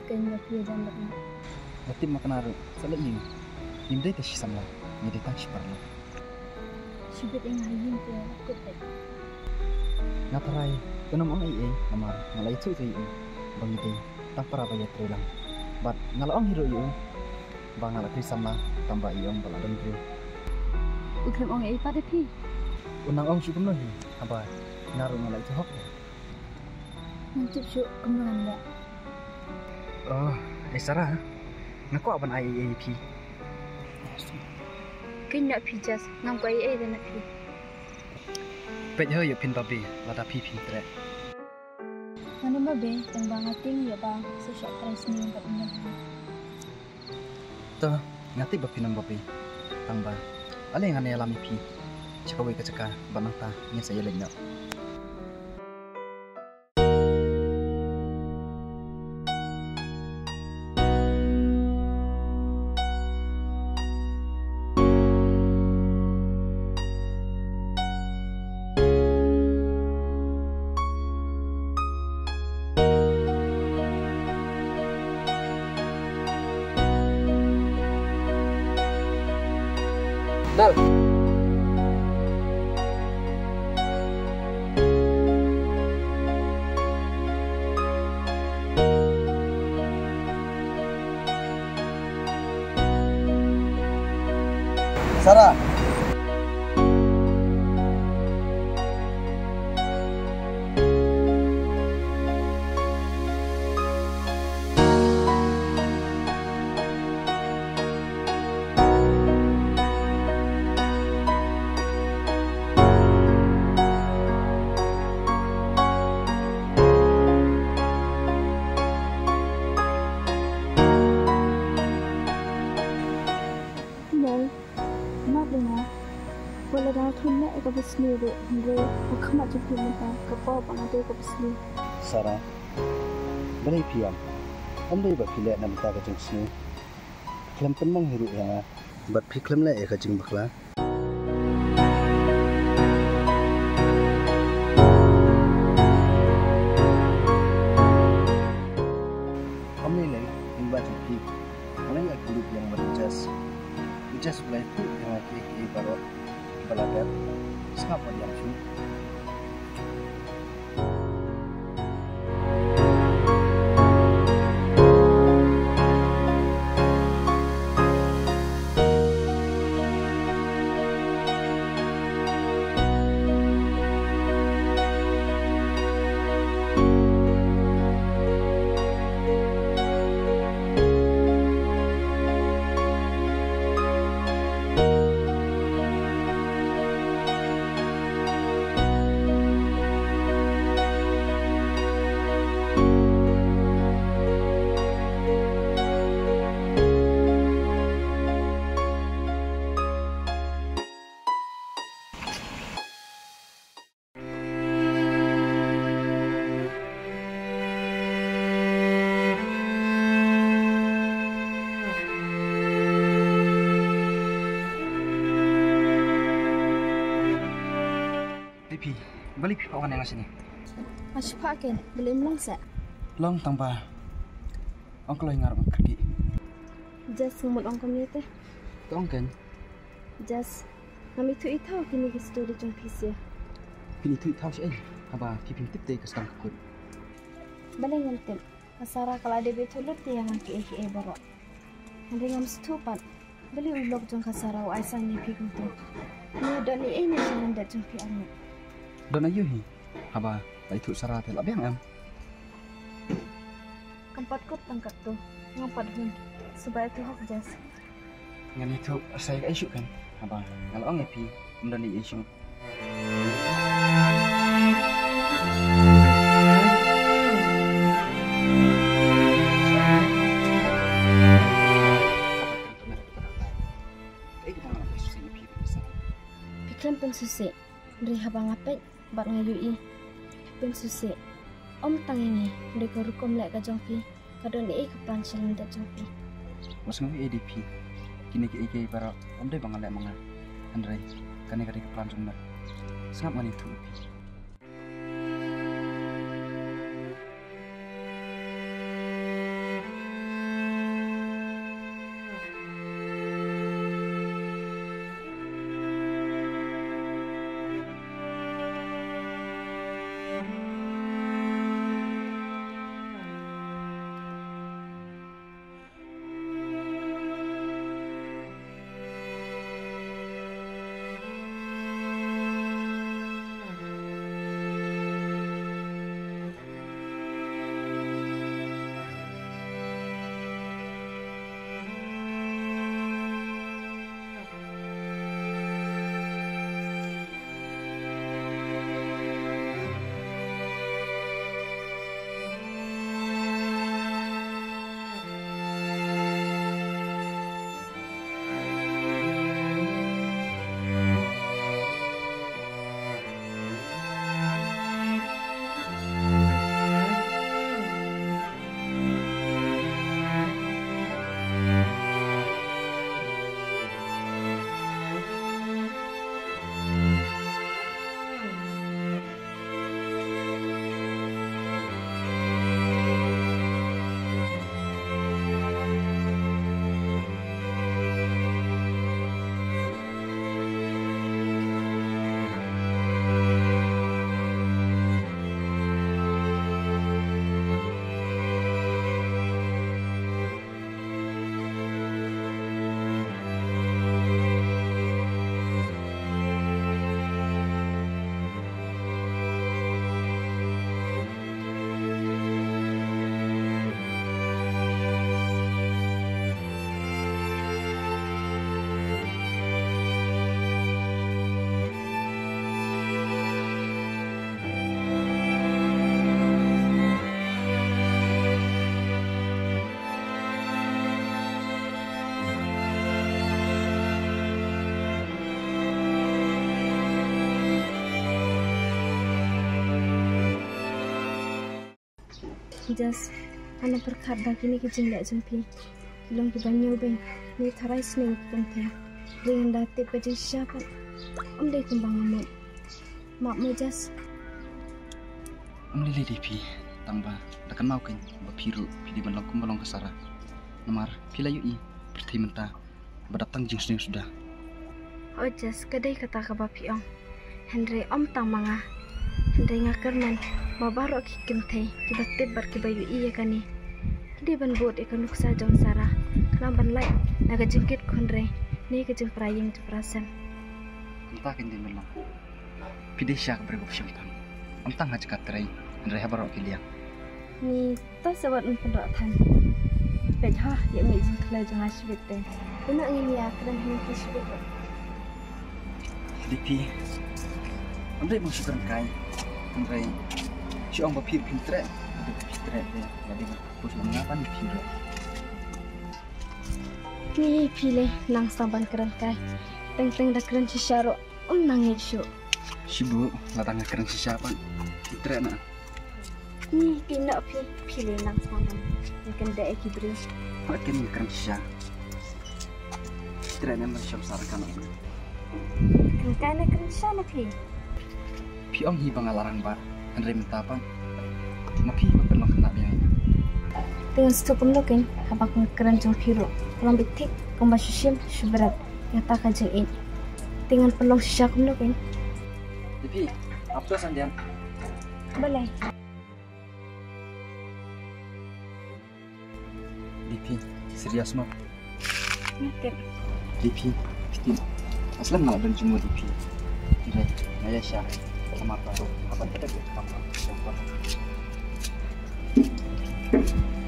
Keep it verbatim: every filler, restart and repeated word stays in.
kayaknya dia jangan nak. Berarti makan aru, salah ini. Ini dia sih sama, ini dia tak sih parlo. Sibet yang hayin tu aku tak. Ngatarai, kenapa orang ini namar ngalai itu tu ini, bang ini tak para bayar terlang. But ngalau orang hero ini, bang ngalai tu sama tambah iong baladang tu. Ukem orang ini pada pi. Unang orang cukup nohi, apa ngaruh ngalai itu hok. Nanti cuk kemudian tak. Oh, eh Sarah, ngaku apa I A A P? Kena pi jas, ngam kau ai dan nak pi. Pet yo yo pin babi, lada pi pin tre. Mana babe, tembang ating ya bang, sesat price ni untuk umur. Tuh, ngati babi nam babi, tangba. Ale ngane alami pi, cakawe kacaka, banang ta, ni saya lenyap. Dal. Sarah. Wala dah thun na eka bisni do hindre akama jupi mata kapo pangade ko bisni. Sarah. Bani piam. Andai ba pile na mata ka jing snu. Klem pen mang hiru ya. Bat pi klem la eka jing bakla. Kami le ingba jupi. Orang yang kulit yang berjas. Berjas mulai tu yang lagi baru belajar siapa yang sih Pi, balik pi pawan yang sini. Masih pakai, beli melangsa. Long tambah. Ongklo yang ngarep kergi. Jas semut ongkom ni teh. Tong kan? Jas, kami tu itau kini ke story jong pisia. Pini tu tahu sih. Apa pipin tip deh kesan kekut. Balik ngantin. Asara kalau ada betul lebih yang angki eh eh baru. Nanti ngam setupat. Beli ulok jong kasara wa aisan ni pi kuntu. Ni ada ni eh ni jangan dah jong pi anu. Dan ayo hi. Apa itu Sarah tel abang am. Keempat kot tangkat tu. Ngompat hun. Supaya tu hok jas. Ngan itu saya isu kan. Apa kalau orang pi dan ni isu. Pikir pun susah. Dari habang apa? Bak ngayui. Pun susah. Om tangi ni. Dari korukom lek ka jongpi. Kadon ni ke planchalan da jongpi. Mas ngawi A D P. Kini ke ike bara om dai bangal lek manga. Andrai kane kare ke planchung nar. Sangap mani tu. Jas, anak berkat bagi ni kejeng lek jempi. Kilong ki banyu ben, ni tarai sning kente. Dengan datip kejeng siapa? Om deh kembang amut. Mak mo Jas. Om lili dipi tangba dakan mau kan bapiru pidi balong kumbalong kasara. Namar pila yui berti mentah berdatang jeng sning sudah. Oh Jas, kadai kata ka bapi om. Henry om tang manga. Henry ngakerman mabaro ki kente ki batib bar ki bayu iya kani. Di ban bot ikan luksa jong sara. Kenam ban lai naga jengkit konre. Ni kejeng praying tu perasan. Entah kan dia melang. Pidi syak bergop syempang. Om tang haj katrai Henry habaro kiliang. Ni ta sawat un pendok tan. Pej ha ya mi jeng kla jong asbit te. Ina ngin ya kran hin ki sbit. Dipi. Om deh mau syukur kai. Henry si om bapir pintre. Ada pintre deh. Jadi bos mengapa ni piro? Ni pile nang samban keren kai. Teng-teng dah keren sisaro. Om nangis syuk. Sibu latang keren siapa? Pintre na. Ni pina pi pile nang samban. Yang dah eki beri. Makin keren siapa? Pintre na macam sarakan om. Kai na keren siapa pi? Pi om hi bangalarang bar. Henry minta apa? Mapi berpeluang kena dia. Dengan stop mungkin habak keren jong piro. Kalau bitik kau masih sim subrat yang tak aja ini. Dengan pelong syak mungkin. Dipi, apa sandian? Boleh. Dipi, serius mau? Mungkin. Dipi, pasti. Aslan malah dan cuma Dipi. Henry, naya syak. Sama apa? Apa kita buat apa? Siapa?